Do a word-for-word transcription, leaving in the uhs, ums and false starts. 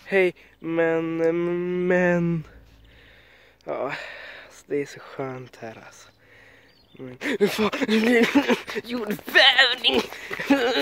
Hej, men, men... Ja, alltså, det är så skönt här alltså. Men, fan, jordbävning!